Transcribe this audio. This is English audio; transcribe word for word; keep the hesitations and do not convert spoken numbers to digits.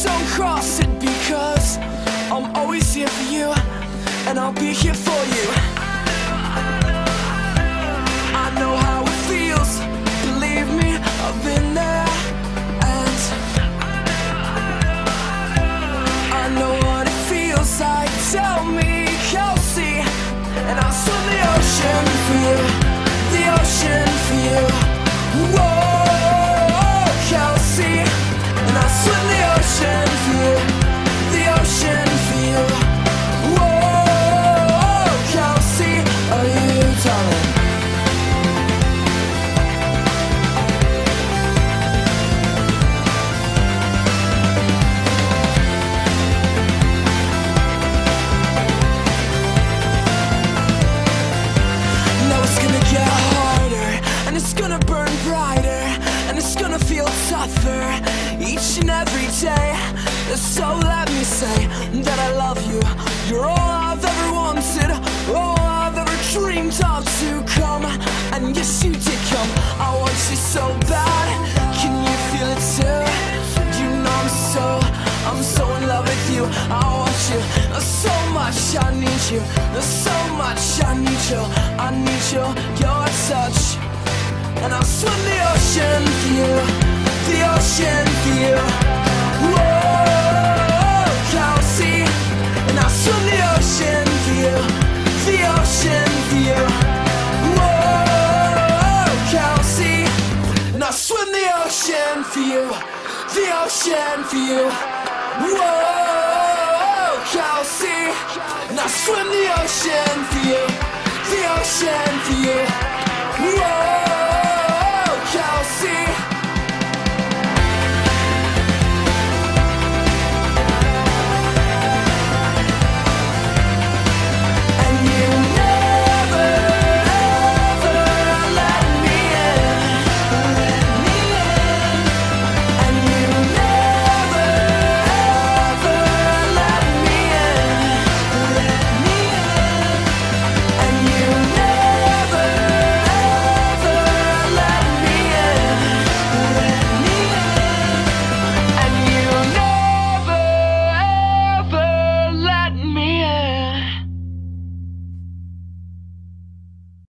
don't cross it, because I'm always here for you, and I'll be here for you. I know how it feels, believe me, I've been there. And I know what it feels like, tell me, Kelsey. And I'll swim the ocean for you, the ocean for you. Whoa, Kelsey. And I'll swim the ocean for you, the ocean for you. Whoa, Kelsey, are you darling? Now it's gonna get harder, and it's gonna burn brighter, and it's gonna feel tougher each and every day. So let me say that I love you. You're all I've ever wanted, all I've ever dreamed of to come. And yes, you did come. I want you so bad. Can you feel it too? You know I'm so, I'm so in love with you. I want you so much, I need you so much, I need you, I need you, your touch. And I'll swim the ocean for you, the ocean for you. Whoa, Kelsey. And I'll swim the ocean for you, the ocean for you. Whoa, Kelsey. And I'll swim the ocean for you, the ocean for you. Whoa, Kelsey. And I'll swim the ocean for you, the ocean for you. Whoa.